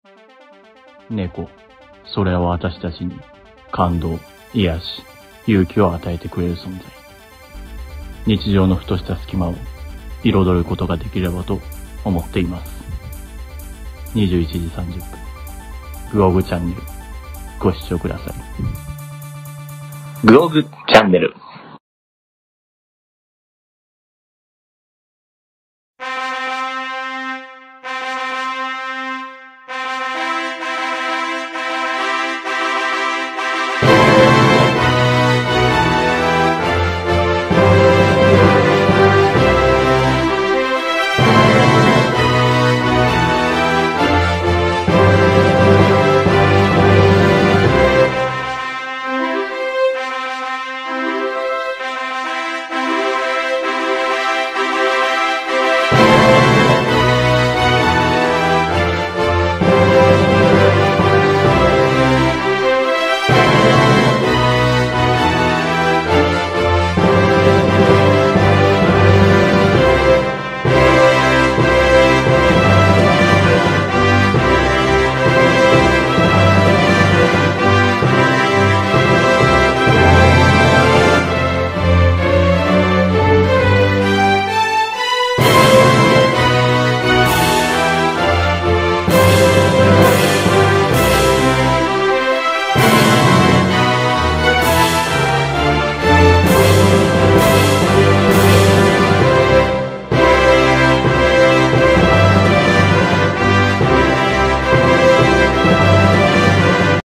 猫、それは私たちに感動、癒し、勇気を与えてくれる存在。日常のふとした隙間を彩ることができればと思っています。21時30分、グログチャンネル、ご視聴ください。 グログチャンネル。